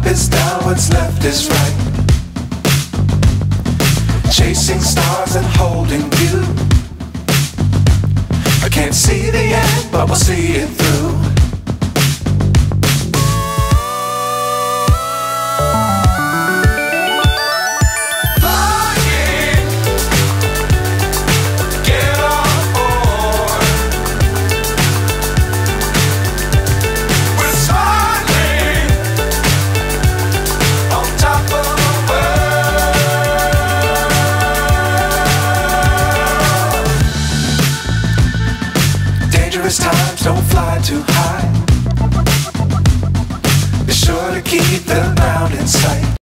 is down, what's left is right. Chasing stars and holding you. I can't see the end, but we'll see it through. Times don't fly too high. Be sure to keep the ground in sight.